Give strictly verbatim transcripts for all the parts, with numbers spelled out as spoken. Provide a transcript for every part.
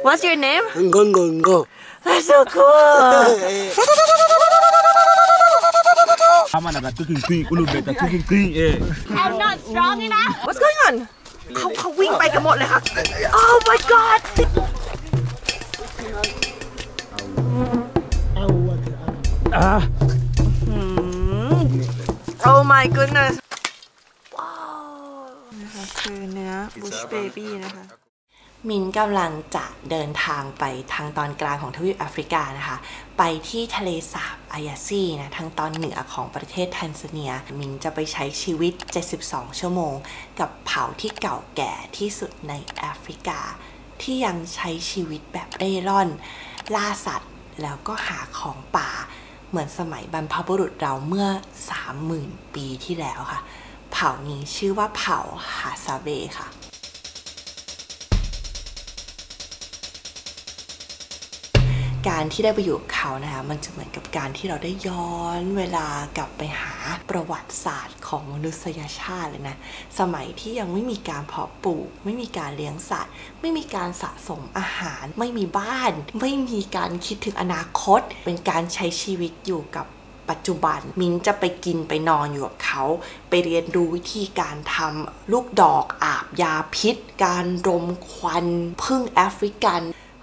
What's your name? Ngongongo. That's so cool. I'm not strong enough. What's going on? เขาเขาวิ่งไปกันหมดเลยค่ะ Oh my god. Oh my goodness. Wow. นะคะคือเนื้อ Bush Baby นะคะมินกำลังจะเดินทางไปทางตอนกลางของทวีปแอฟริกานะคะไปที่ทะเลสาบอายาซีนะทางตอนเหนือของประเทศแทนซาเนียมินจะไปใช้ชีวิตเจ็ดสิบสองชั่วโมงกับเผ่าที่เก่าแก่ที่สุดในแอฟริกาที่ยังใช้ชีวิตแบบเร่ร่อนล่าสัตว์แล้วก็หาของป่าเหมือนสมัยบรรพบุรุษเราเมื่อ สามหมื่น ปีที่แล้วค่ะเผ่านี้ชื่อว่าเผ่าฮาซาเบค่ะการที่ได้ไปอยู่กับเขานะคะมันจะเหมือนกับการที่เราได้ย้อนเวลากลับไปหาประวัติศาสตร์ของมนุษยชาติเลยนะสมัยที่ยังไม่มีการเพาะปลูกไม่มีการเลี้ยงสัตว์ไม่มีการสะสมอาหารไม่มีบ้านไม่มีการคิดถึงอนาคตเป็นการใช้ชีวิตอยู่กับปัจจุบันมิ้นจะไปกินไปนอนอยู่กับเขาไปเรียนรู้วิธีการทำลูกดอกอาบยาพิษการรมควันพึ่งแอฟริกัน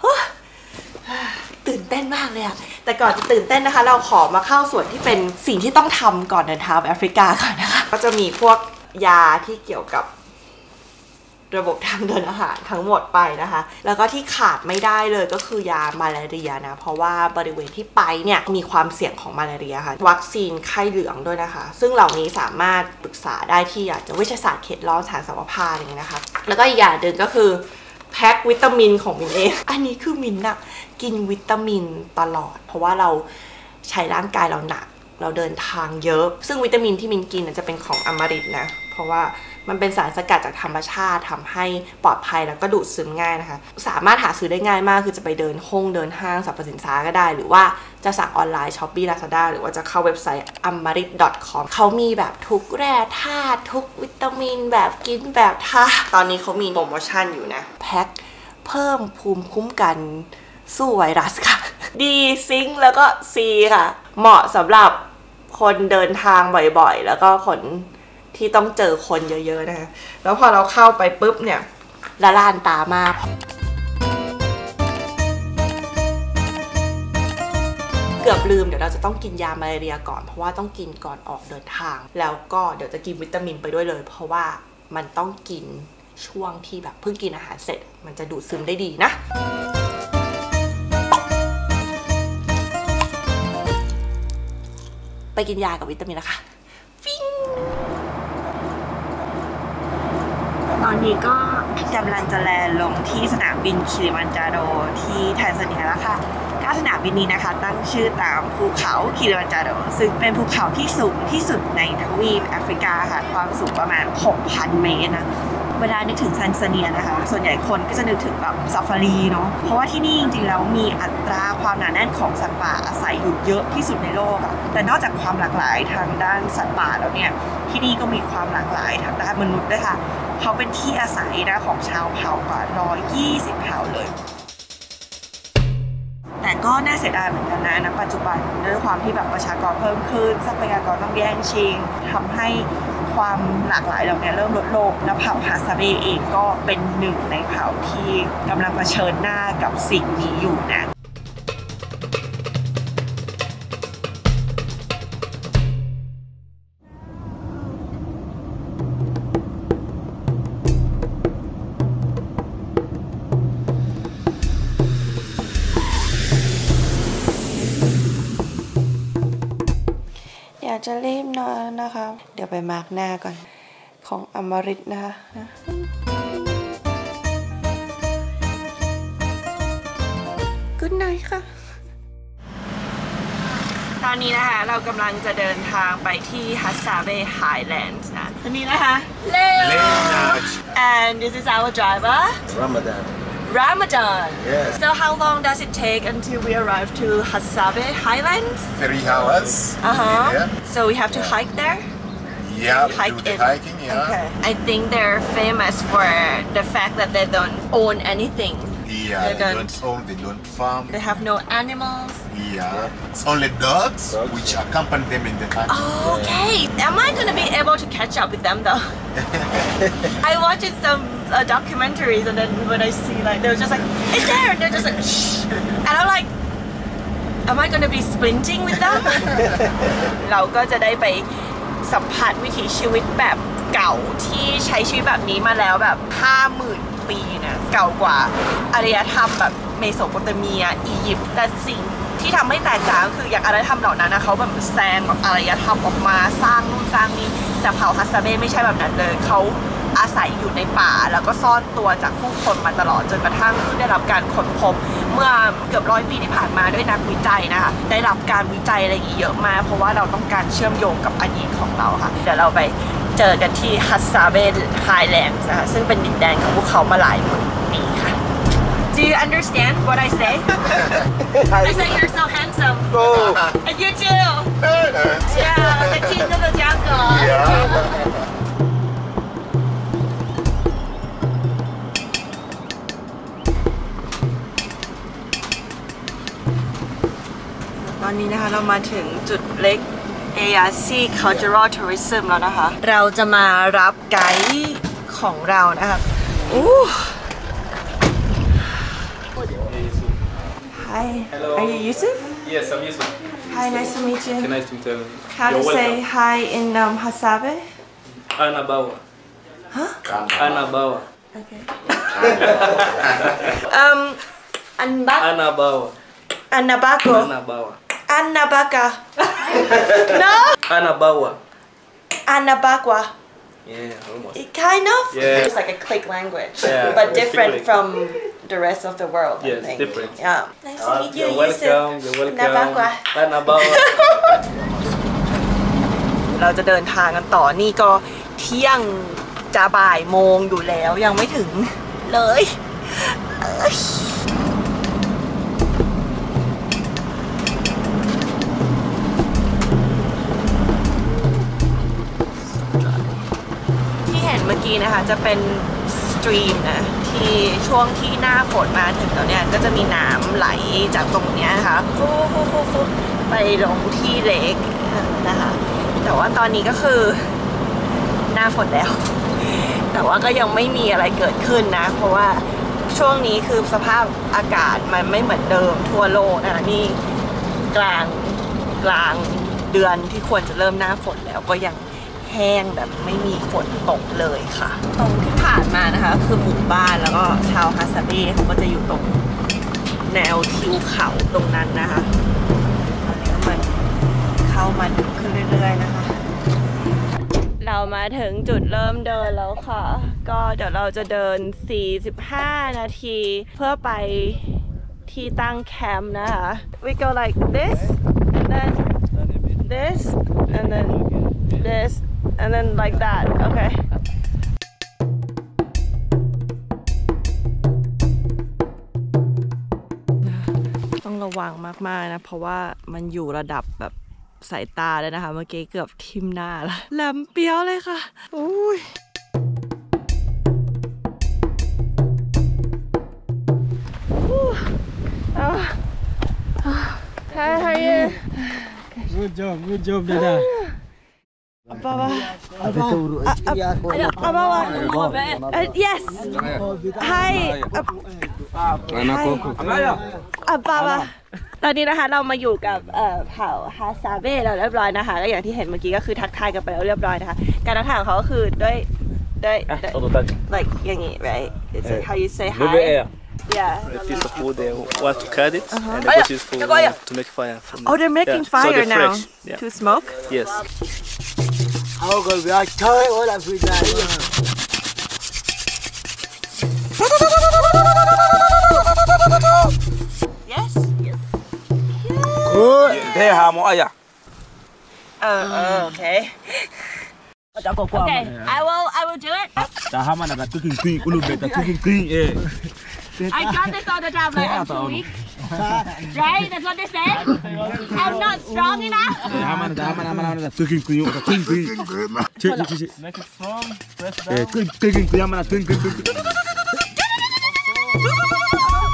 ตื่นเต้นมากเลยอะแต่ก่อนจะตื่นเต้นนะคะเราขอมาเข้าส่วนที่เป็นสิ่งที่ต้องทำก่อนเดินทางไปแอฟริกาก่อนนะคะก็จะมีพวกยาที่เกี่ยวกับระบบทางเดินอาหารทั้งหมดไปนะคะแล้วก็ที่ขาดไม่ได้เลยก็คือยามาลาเรียนะเพราะว่าบริเวณที่ไปเนี่ยมีความเสี่ยงของมาลาเรียค่ะวัคซีนไข้เหลืองด้วยนะคะซึ่งเหล่านี้สามารถปรึกษาได้ที่อาจจะวิทยาศาสตร์เขตร้อนสถานสัมปทานอย่างนี้นะคะแล้วก็อีกอย่างหนึ่งก็คือแพ็ควิตามินของมินเองอันนี้คือมินอะกินวิตามินตลอดเพราะว่าเราใช้ร่างกายเราหนักเราเดินทางเยอะซึ่งวิตามินที่มินกินจะเป็นของอมฤตนะเพราะว่ามันเป็นสารสกัดจากธรรมชาติทำให้ปลอดภัยแล้วก็ดูดซึมง่ายนะคะสามารถหาซื้อได้ง่ายมากคือจะไปเดินห้องเดินห้างสรรพสินค้าก็ได้หรือว่าจะสั่งออนไลน์ Shopee Lazada หรือว่าจะเข้าเว็บไซต์ อมฤต ดอท คอม เขามีแบบทุกแร่ธาตุทุกวิตามินแบบกินแบบทาตอนนี้เขามีโปรโมชั่นอยู่นะแพ็คเพิ่มภูมิคุ้มกันสู้ไวรัสค่ะดีซิงแล้วก็ซีค่ะเหมาะสำหรับคนเดินทางบ่อยๆแล้วก็คนที่ต้องเจอคนเยอะๆนะคะแล้วพอเราเข้าไปปุ๊บเนี่ยละลานตามากเกือบลืมเดี๋ยวเราจะต้องกินยามาลาเรียก่อนเพราะว่าต้องกินก่อนออกเดินทางแล้วก็เดี๋ยวจะกินวิตามินไปด้วยเลยเพราะว่ามันต้องกินช่วงที่แบบเพิ่งกินอาหารเสร็จมันจะดูดซึมได้ดีนะไปกินยากับวิตามินนะคะฟิงตอนนี้ก็กำลังจะแลนด์ลงที่สนามบินคิลิมันจาโรที่แทนซาเนียแล้วค่ะถ้าสนามบินนี้นะคะตั้งชื่อตามภูเขาคิลิมันจาโรซึ่งเป็นภูเขาที่สูงที่สุดในทวีปแอฟริกาค่ะความสูงประมาณ หกพัน เมตรนะเวลานึกถึงแทนซาเนียนะคะส่วนใหญ่คนก็จะนึกถึงแบบซาฟารีเนาะเพราะว่าที่นี่จริงๆแล้วมีอัตราความหนาแน่นของสัตว์ป่าอาศัยอยู่เยอะที่สุดในโลกอะแต่นอกจากความหลากหลายทางด้านสัตว์ป่าแล้วเนี่ยที่นี่ก็มีความหลากหลายทางด้านมนุษย์ด้วยค่ะเขาเป็นที่อาศัยนะของชาวเผ่ากว่าหนึ่งร้อยยี่สิบเผ่าเลยแต่ก็น่าเสียดายเหมือนกันนะณปัจจุบันด้วยความที่แบบประชากรเพิ่มขึ้นทรัพยากรต้องแย่งชิงทำให้ความหลากหลายเหล่านี้เริ่มลดลงและเผ่าฮาซาเบเองก็เป็นหนึ่งในเผ่าที่กำลังเผชิญหน้ากับสิ่งนี้อยู่นะอยากจะรีบนอนนะคะเดี๋ยวไปมาร์กหน้าก่อนของอมฤตนะคะกุ๊ดไนท์ค่ะตอนนี้นะคะเรากำลังจะเดินทางไปที่ฮัสซาเบย์ไฮแลนด์นะตอนนี้นะคะเลโอ and this is our driver Ramadan Ramadan. Yes. So how long does it take until we arrive to Hassabe Highlands? Three hours. Uh huh. So we have to yeah. hike there. Yeah, hike do the in. hiking. Yeah. Okay. I think they're famous for the fact that they don't own anything. Yeah, They they don't- don't own, they don't farm. They have no animals. Yeah, it's only dogs, which accompany them in the country. Oh, okay. Am I gonna be able to catch up with them though? I watched some uh, documentaries and then when I see like they were just like it's there and they're just like shh and I'm like am I gonna be sprinting with them เราก็จะได้ไปสัมผัสวิถีชีวิตแบบเก่าที่ใช้ชีวิตแบบนี้มาแล้วแบบ ห้าหมื่น ปีนะเก่ากว่าอารยธรรมแบบเมโสโปเตเมียอียิปต์แต่สิ่งที่ทำให้แตกต่างก็คืออย่างอารยธรรมเหล่านั้นนะเขาแบบแซงแบบอารยธรรมออกมาสร้างนู่นสร้างนี่แต่เผ่าฮัสซาเบ้ไม่ใช่แบบนั้นเลยเขาอาศัยอยู่ในป่าแล้วก็ซ่อนตัวจากผู้คนมาตลอดจนกระทั่งได้รับการค้นพบเมื่อเกือบร้อยปีที่ผ่านมาด้วยนักวิจัยนะคะได้รับการวิจัยอะไรเยอะมากเพราะว่าเราต้องการเชื่อมโยงกับอดีตของเราค่ะเดี๋ยวเราไปเจอกันที่ฮัสซาเบ้ไฮแลนด์นะคะซึ่งเป็นดินแดนของพวกเขามาหลายหมื่นปีค่ะ Do you understand what I say? I say you're so handsome. Oh. And you too. Yeah, the king of the jungle. Yeah. ตอนนี้นะคะเรามาถึงจุดเล็ก เอ อาร์ ซี Cultural Tourism แล้วนะคะเราจะมารับไกด์ของเรานะคะอู้ Hi Hello. Are you Yusuf? Yes, I'm Yusuf. Hi, nice to meet you. Okay, nice to meet you. How to You're say welcome. hi in um, Hassabe? Anabawa. Huh? Anabawa. Okay. um, Anbak Anabawa. Anabako Anabawa. Anabaka. No? Anabawa. Anabakwa. Yeah, almost. It kind of. Yeah. It's like a click language, Yeah, but it's different click. from the rest of the world. I Yes, think. different. Yeah. Nice to meet you, You're welcome. Yusuf. You're Anabakwa. welcome. Anabawa. เราจะเดินทางกันต่อนี่ก็เที่ยงจะบ่ายโมงอยู่แล้วยังไม่ถึงเลยเอ้ยที่เห็นเมื่อกี้นะคะจะเป็นสตรีมนะที่ช่วงที่หน้าฝนมาถึงแล้วเนี่ยก็จะมีน้ำไหลจากตรงเนี้ยนะคะฟุ๊บฟุ๊บฟุ๊บฟุ๊บไปลงที่เลคนะคะแต่ว่าตอนนี้ก็คือหน้าฝนแล้วแต่ว่าก็ยังไม่มีอะไรเกิดขึ้นนะเพราะว่าช่วงนี้คือสภาพอากาศมันไม่เหมือนเดิมทั่วโลกนะคะนี่กลางกลางเดือนที่ควรจะเริ่มหน้าฝนแล้วก็ยังแห้งแบบไม่มีฝนตกเลยค่ะตรงที่ผ่านมานะคะคือหมู่บ้านแล้วก็ชาวฮัสซาเบ้เขาก็จะอยู่ตรงแนวทิวเขาตรงนั้นนะคะตอนนี้มันเข้ามาดึกขึ้นเรื่อยๆนะคะเรามาถึงจุดเริ่มเดินแล้วค่ะก็เดี๋ยวเราจะเดินสี่สิบห้านาทีเพื่อไปที่ตั้งแคมป์นะคะ we go like this and then this and then this and then like that okay ต้องระวังมากๆนะเพราะว่ามันอยู่ระดับแบบสายตาเลยนะคะเมื่อกี้เกือบทิ่มหน้าแล้วแหลมเปี้ยวเลยค่ะอุ้ยHi, how are you? Good job, good job, Dada. Ababa. Ababa. Uh, yes. Hi. Ababa. ตอนนี้นะคะเรามาอยู่กับเอ่อเผ่าฮาซาเบ้แล้วเรียบร้อยนะคะก็อย่างที่เห็นเมื่อกี้ก็คือทักทายกันไปแล้วเรียบร้อยนะคะการทักทายของเขาก็คือด้วยด้วย like อย่างงี้ right it's like how you say hi yeah A piece of wood, they want to cut it, Uh-huh. and Oh, they yeah. put it for, Yeah, go, yeah. to make fire. From oh they're making yeah. so fire they're now fresh. Yeah. to smoke Yes. yes Good. Đây hà mọi à? เออเออ okay okay I will I will do it Dah hama nak cooking queen, ulu beta cooking queen eh. I got this all the time like I'm too weak right that's what they say I'm not strong enough Eh hama nak hama hama nak cooking queen, cooking queen. Cik cik cik. Make it strong, press Eh cooking queen hama nak cooking queen.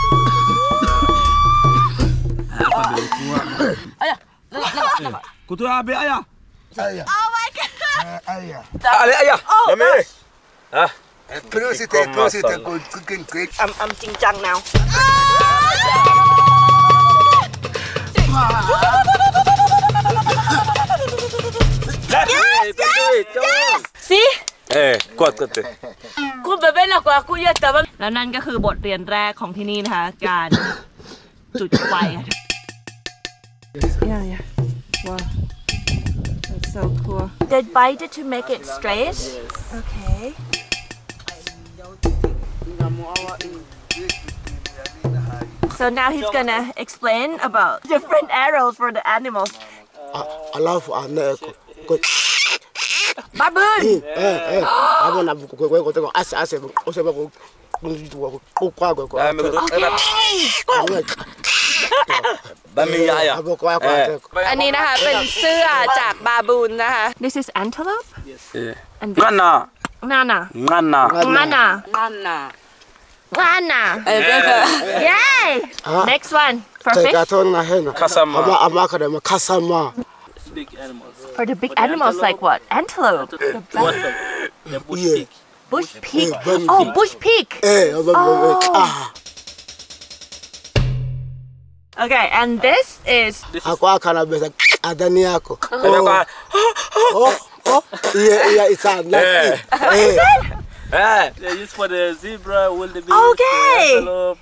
Kutu abe ayah. Ayah. Oh my god Ayah. Ale ayah. Mami. Ah. Close it, close it, good cooking great. I'm I'm จริงจัง now Yes, yes, yes. See? Eh, kuat kuat. Ku bebe na ko aku ya taba. แล้วนั่นก็คือบทเรียนแรกของที่นี่นะคะ การจุดไฟ Yeah, yeah. Wow. That's so cool. They bite it to make it straight? Okay. So now he's gonna explain about different arrows for the animals. Alafu aneko. Baboon! Eh eh. Abona kwe kote ko ase ase oseba ko kunjitu ko kwa kwa kwa. Okay. Bami ayah. อันนี้นะคะเป็นเสื้อจากบาบูนนะคะ This is antelope? Yeah. And this Ngana. Nana. Ngana. Nana. Mana. Nana. Eh bebe. Yay! Next one. For fish? Tekatona hena. Kasama. Ama amaka de kasama. Big animals. For the big animals like what? Antelope. What? The bush Yeah. pig. Bush pig. Yeah, Oh, bush pig. Eh, ah. Okay, and this is Ako akana besa adani yako. Oh. Oh, oh. Yeah, yeah, it's on. Eh. Eh. Eh. They use for the zebra, wildebeest, Okay. antelope.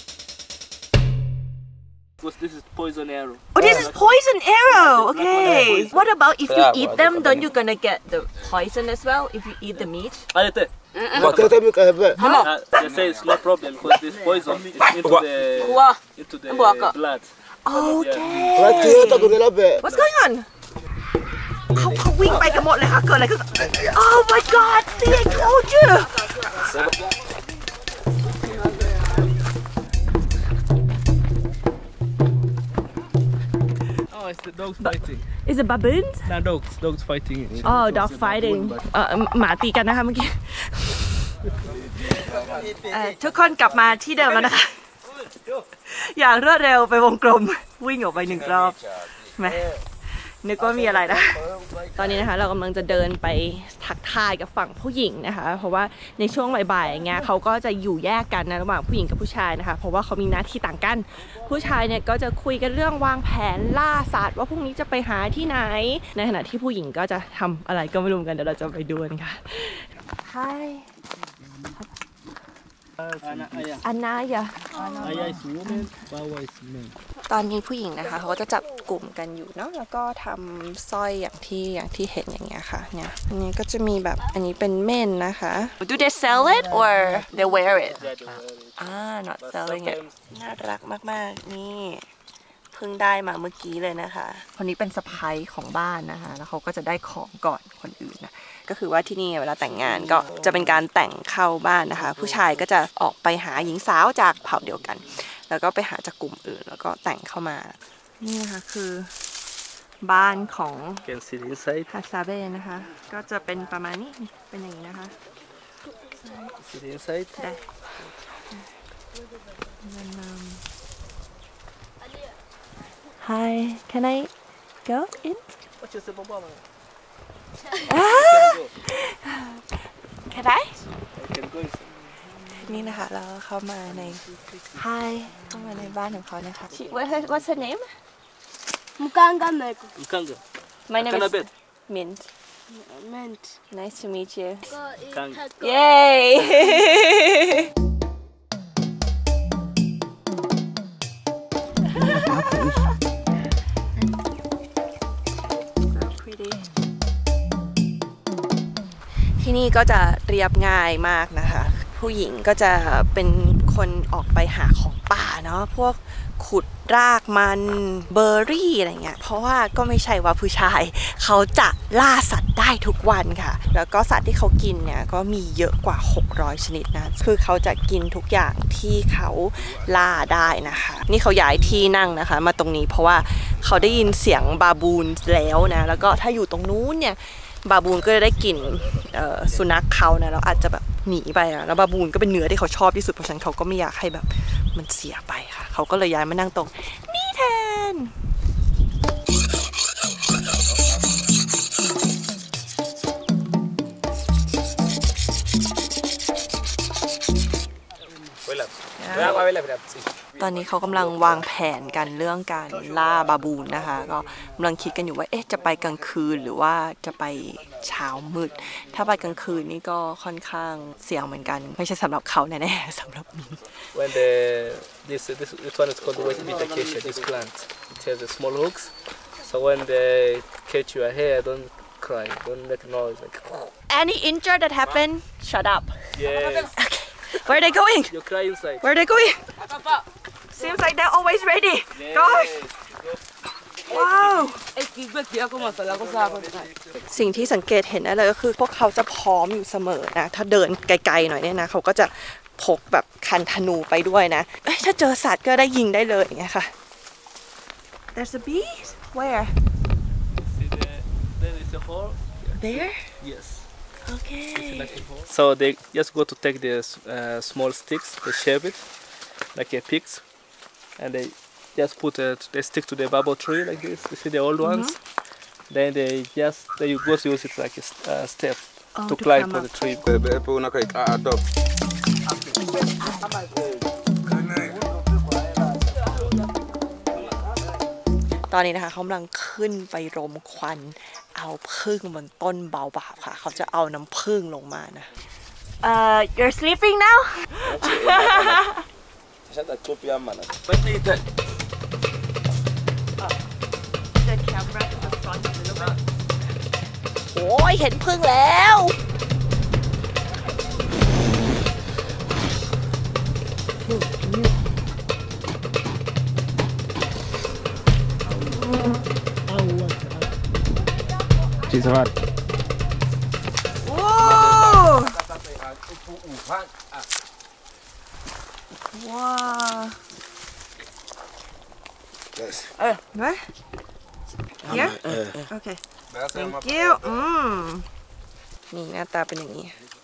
Because this is poison arrow. Oh, this is poison arrow. Okay. What about if you Yeah, eat them? Don't you gonna get the poison as well if you eat the meat? Alete. Tete mi kabe. Uh, they say it's no problem because this poison is into the Wah. into the Waka. blood. Okay. Rati ta kunela be. What's going on? เขาเขาวิ่งไปกันหมดเลยค่ะเกิดอะไรขึ้น Oh my god see I told you Oh, it's the dogs fighting. Is it baboons? Nah, dogs, dogs fighting. Oh dog fighting เอ่อหมาตีกันนะคะเมื่อกี้เอ่อทุกคนกลับมาที่เดิมแล้วนะคะอย่างรวดเร็วไปวงกลมวิ่งออกไปหนึ่งรอบไหมนึกว่ามีอะไรนะตอนนี้นะคะเรากำลังจะเดินไปทักทายกับฝั่งผู้หญิงนะคะเพราะว่าในช่วงบ่ายๆอย่างเงี้ยเขาก็จะอยู่แยกกันนะระหว่างผู้หญิงกับผู้ชายนะคะเพราะว่าเขามีหน้าที่ต่างกันผู้ชายเนี่ยก็จะคุยกันเรื่องวางแผนล่าสัตว์ว่าพรุ่งนี้จะไปหาที่ไหนในขณะที่ผู้หญิงก็จะทำอะไรก็ไม่รู้กันเดี๋ยวเราจะไปดูกันค่ะ Hi Anaya Ayah is woman, Bawa is man. ตอนนี้ผู้หญิงนะคะเขาก็จะจับกลุ่มกันอยู่เนาะแล้วก็ทำสร้อยอย่างที่อย่างที่เห็นอย่างเงี้ยค่ะเนี่ยอันนี้ก็จะมีแบบอันนี้เป็นเม่นนะคะ Do they sell it or they wear it อ่า not selling it น่ารักมากๆนี่เพิ่งได้มาเมื่อกี้เลยนะคะคนนี้เป็นสะใภ้ของบ้านนะคะแล้วเขาก็จะได้ของก่อนคนอื่นนะก็คือว่าที่นี่เวลาแต่งงานก็จะเป็นการแต่งเข้าบ้านนะคะผู้ชายก็จะออกไปหาหญิงสาวจากเผ่าเดียวกันแล้วก็ไปหาจากกลุ่มอื่นแล้วก็แต่งเข้ามานี่นะคะคือบ้านของ Can see inside. ฮาซาเบะนะคะก็จะเป็นประมาณนี้เป็นอย่างนี้นะคะ See inside. ได้ Hi can I go in What you say, Baba? Can I I can go inside. นี่นะคะเราเข้ามาใน Hi เข้ามาในบ้านของเขานะคะ What What's her name Mukanga meko. Mkanga. My name is Kanabet. Mint Mint. Nice to meet you Kanga. Yay So pretty ที่นี่ก็จะเรียบง่ายมากนะคะผู้หญิงก็จะเป็นคนออกไปหาของป่าเนาะพวกขุดรากมันเบอร์รี่อะไรเงี้ยเพราะว่าก็ไม่ใช่ว่าผู้ชายเขาจะล่าสัตว์ได้ทุกวันค่ะแล้วก็สัตว์ที่เขากินเนี่ยก็มีเยอะกว่าหกร้อยชนิดนะคือเขาจะกินทุกอย่างที่เขาล่าได้นะคะนี่เขาย้ายที่นั่งนะคะมาตรงนี้เพราะว่าเขาได้ยินเสียงบาบูนแล้วนะแล้วก็ถ้าอยู่ตรงนู้นเนี่ยบาบูนก็จะได้กลิ่นสุนัขเขานะแล้วอาจจะแบบหนีไปอะแล้วบาบูนก็เป็นเนื้อที่เขาชอบที่สุดเพราะฉะนั้นเขาก็ไม่อยากให้แบบมันเสียไปค่ะเขาก็เลยย้ายมานั่งตรงนี่แทนตอนนี้เขากำลังวางแผนกันเรื่องการล่าบาบูนนะคะก็กำลังคิดกันอยู่ว่าเอ๊ะจะไปกลางคืนหรือว่าจะไปเช้ามืดถ้าไปกลางคืนนี่ก็ค่อนข้างเสี่ยงเหมือนกันไม่ใช่สำหรับเขาแน่ๆสำหรับมิน When the this this this one is called the West Beat acacia. This plant it has the small hooks. So when they catch your hair, don't cry, don't make noise. Like, Any injury that happened shut up yes. okay where are they going You cry inside. where are they going seems like they're always ready gosh wow สิ่งที่สังเกตเห็นได้เลยก็คือพวกเขาจะพร้อมอยู่เสมอนะถ้าเดินไกลๆหน่อยเนี่ยนะเขาก็จะพกแบบคันธนูไปด้วยนะเอ้ยถ้าเจอสัตว์ก็ได้ยิงได้เลยอย่างเงี้ยค่ะ There's a bee where See the, there is a hole. there Yes. okay Like a hole. So they just go to take the uh, small sticks, they shape it like a picks, and they just put it. They stick to the bubble tree like this. You see the old ones. Mm-hmm. Then they just they go to use it like a uh, step oh, to, to climb climb for up. the tree. ตอนนี้นะคะเขากำลังขึ้นไปรมควันเอาพึ่งบนต้นเบาบาบค่ะเขาจะเอาน้ำพึ่งลงมานะ Uh you're sleeping now The camera to the front a little bit โอ้ยเห็นพึ่งแล้วจีสวัสดิ์โอ้ว้าเออไหม Here okay thank you อืมนี่หน้าตาเป็นอย่างนี้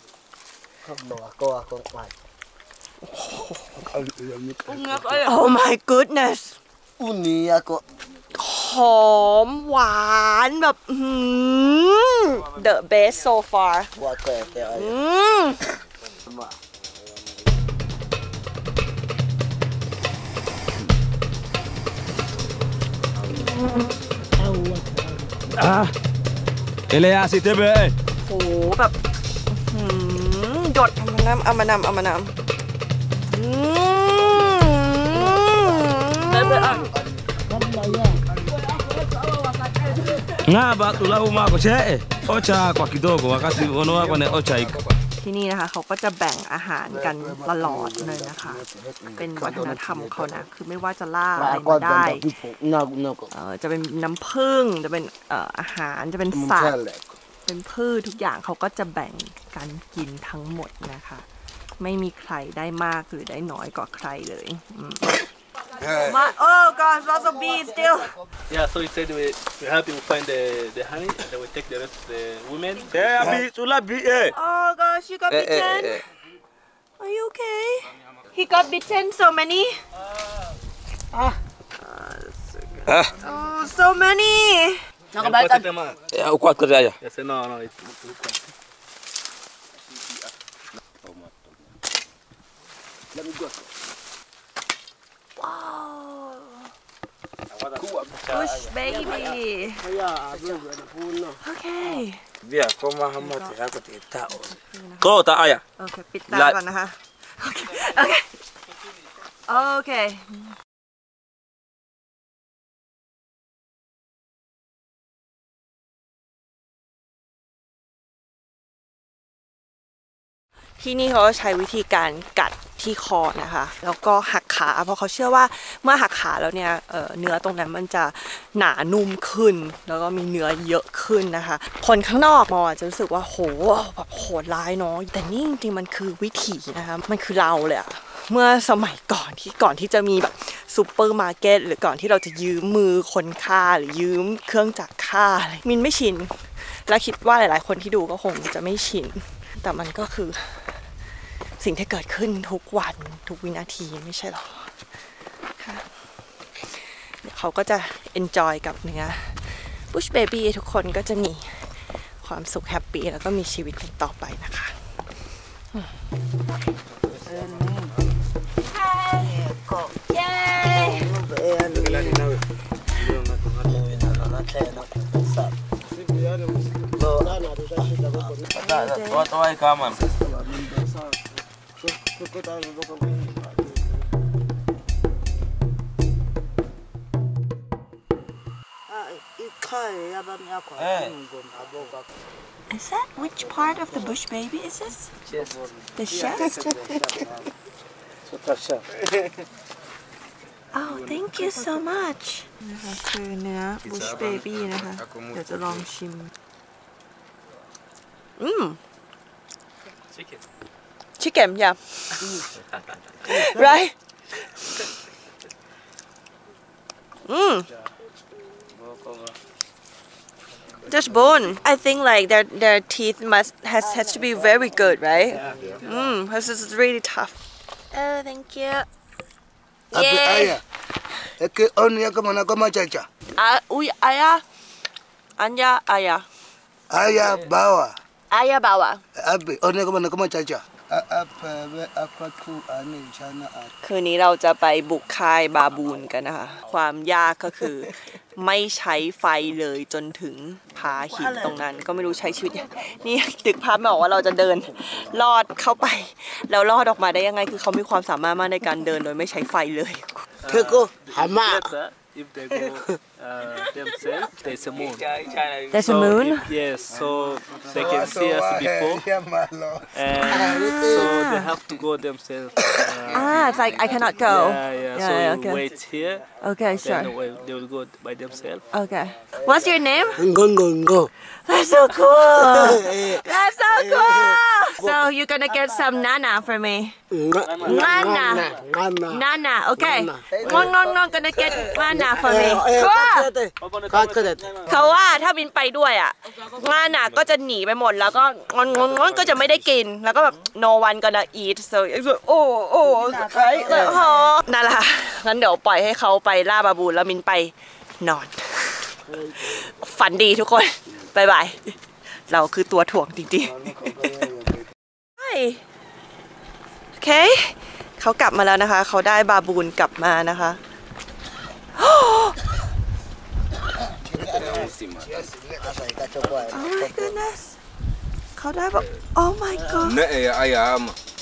Oh my goodness Unia ko. หอมหวานแบบหืม The best so far What ka te อืมอ่ะเอเลียสิเตเบะโหแบบหืมหยดเอามานำเอามานำเอามานำอืม ngaba tulau mako che ocha kwa kidogo wakati ono wako ne ocha iko ที่นี่นะคะเขาก็จะแบ่งอาหารกันตลอดเลยนะคะเป็นวัฒนธรรมเขานะคือไม่ว่าจะล่าอะไรมาได้เออจะเป็นน้ำผึ้งจะเป็นเอ่ออาหารจะเป็นสัตว์เป็นพืชทุกอย่างเขาก็จะแบ่งกันกินทั้งหมดนะคะไม่มีใครได้มากหรือได้น้อยกว่าใครเลยมา oh gosh lots of bees still Yeah, so he said we we help you find the the honey, and then we take the rest of the women. eh abi tula bi eh oh gosh you got bitten are you okay he got bitten so many ah oh so many Nakabaitan. ya ukwat ko ya Yes, no, no, it's wow push baby okay via koma hamati yako titao ko ta aya โอเคปิดตาก่อนนะคะโอเคโอเคโอเคที่นี่เขาใช้วิธีการกัดที่คอนะคะแล้วก็หักขาเพราะเขาเชื่อว่าเมื่อหักขาแล้วเนี่ย เ, เนื้อตรงนั้นมันจะหนานุ่มขึ้นแล้วก็มีเนื้อเยอะขึ้นนะคะคนข้างนอกมองอาจจะรู้สึกว่าโหแบบโหดร้ายเนาะแต่นี่จริงๆมันคือวิถีนะคะมันคือเราเลยอะเมื่อสมัยก่อนที่ก่อนที่จะมีแบบซูเปอร์มาร์เก็ตหรือก่อนที่เราจะยืมมือคนฆ่าหรือยืมเครื่องจักรฆ่าอะไรมินไม่ชินและคิดว่าหลายๆคนที่ดูก็คงจะไม่ชินแต่มันก็คือสิ่งที่เกิดขึ้นทุกวันทุกวินาทีไม่ใช่หรอค่ะเขาก็จะ enjoy กับเนื้อ bush baby ทุกคนก็จะมีความสุขแฮปปี้แล้วก็มีชีวิตกันต่อไปนะคะ Hi Toa ikaman. Is that which part of the bush baby is this? Chest. The chest? So touch Oh, thank you so much นะคะคือเนื้อ bush baby นะคะเดี๋ยวจะลองชิมอืม Chicken. chicken yeah right อืม just bone I think like their their teeth must has has to be very good right mm because it's really tough oh thank you Ape aya. Eke oni yaka mana kama chacha. ah uy aya anya aya Aya bawa. aya bawa Ape oni yaka mana kama chacha. Apa be apa ku ani chana a. คืนนี้เราจะไปบุกค่ายบาบูนกันนะคะความยากก็คือไม่ใช้ไฟเลยจนถึงผาหินตรงนั้นก็ไม่รู้ใช้ชีวิตยังนี่ตึกภาพไม่ออกว่าเราจะเดินลอดเข้าไปแล้วลอดออกมาได้ยังไงคือเขามีความสามารถมากในการเดินโดยไม่ใช้ไฟเลย Keko hama. Later, if they go uh, themselves, there's a moon. There's a So moon if- yes, so they can see us before, and so they have to go themselves. Uh, ah it's like I cannot go Yeah, yeah. So yeah, you okay wait here, okay then sure they will, they will go by themselves. okay what's your name Ngo ngo ngo. that's so cool that's so cool so you're gonna get some nana for me Ngana. Ngana. Nana, okay. Ngon ngon ngon gonna get Nana for me. Ka ka det. เขาว่าถ้าบินไปด้วยอ่ะงานน่ะก็จะหนีไปหมดแล้วก็งอนงอนงอนก็จะไม่ได้กินแล้วก็แบบ no one gonna eat so it's like โอ้โอ้ไรเลยฮะนั่นแหละงั้นเดี๋ยวปล่อยให้เขาไปล่าบาบูนแล้วมินไปนอน ฝันดีทุกคนบายบายเราคือตัวถ่วงจริงๆ Hiโอเคเขากลับมาแล้วนะคะเขาได้บาบูนกลับมานะคะ Oh my goodness เขาได้แบบ Oh my god Ne e aya ama.